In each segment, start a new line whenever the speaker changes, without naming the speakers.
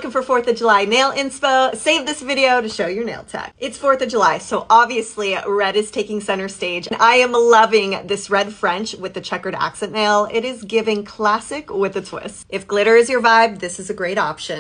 looking for 4th of July nail inspo, save this video to show your nail tech. It's 4th of July, so obviously red is taking center stage. And I am loving this red French with the checkered accent nail. It is giving classic with a twist. If glitter is your vibe, this is a great option.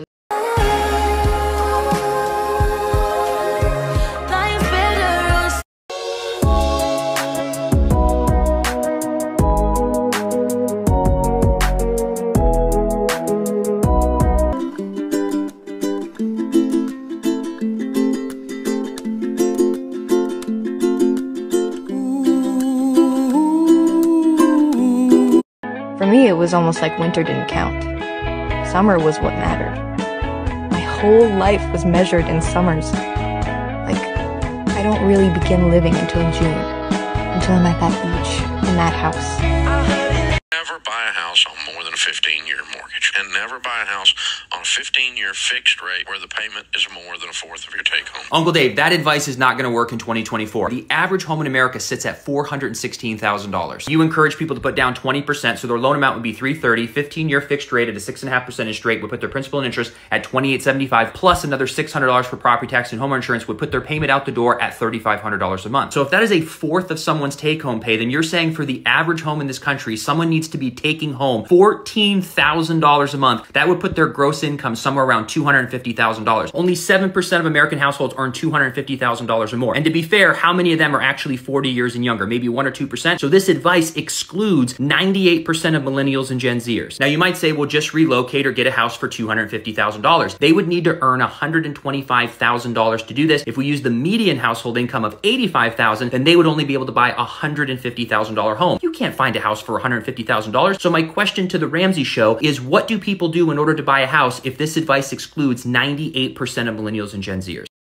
For me, it was almost like winter didn't count. Summer was what mattered. My whole life was measured in summers. Like, I don't really begin living until June, until I'm at that beach, in that house.
Never buy a house on more than a 15-year mortgage, and never buy a house on a 15-year fixed rate where the payment is more than a fourth of your take-home.
Uncle Dave, that advice is not going to work in 2024. The average home in America sits at $416,000. You encourage people to put down 20%, so their loan amount would be $330. 15-year fixed rate at a 6.5% interest rate would put their principal and interest at $2,875, plus another $600 for property tax and home insurance would put their payment out the door at $3,500 a month. So if that is a fourth of someone's take-home pay, then you're saying for the average home in this country, someone needs to be taking home $14,000 a month. That would put their gross income somewhere around $250,000. Only 7% of American households earn $250,000 or more. And to be fair, how many of them are actually 40 years and younger? Maybe 1 or 2%. So this advice excludes 98% of millennials and Gen Zers. Now you might say, well, just relocate or get a house for $250,000. They would need to earn $125,000 to do this. If we use the median household income of $85,000, then they would only be able to buy a $150,000 home. You can't find a house for $150,000. So my question to the Ramsey Show is, what do people do in order to buy a house if this advice excludes 98% of millennials and Gen Zers?